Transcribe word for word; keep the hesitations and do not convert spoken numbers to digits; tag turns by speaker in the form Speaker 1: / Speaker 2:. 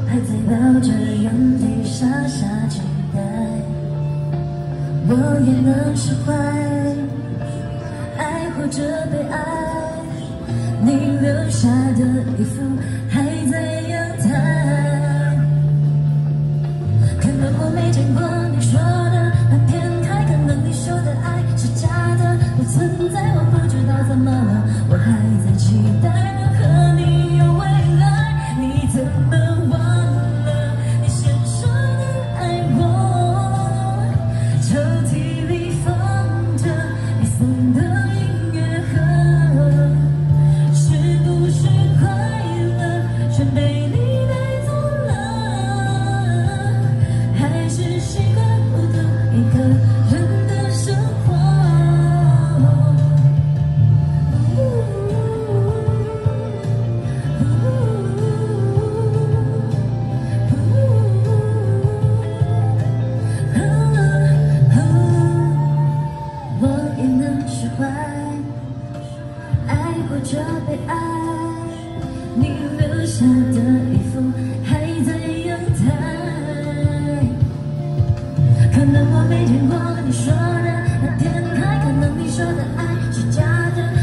Speaker 1: 还在抱着眼泪傻傻期待，我也能释怀，爱或者被爱，你留下的衣服还在阳台，可能我没见过你说的那片海，可能你说的爱是假的，不存在，我不知道怎么了，我还在期待能和你有未来，你怎么忘了你先说的爱我？抽屉里放着你送的音乐盒，是不是快乐全被你带走了？还是习惯不得一个人的生活？我也能释怀，爱或者被爱，你留下的衣服还在阳台，可能我没见过你说的那天海，可能你说的爱是假的，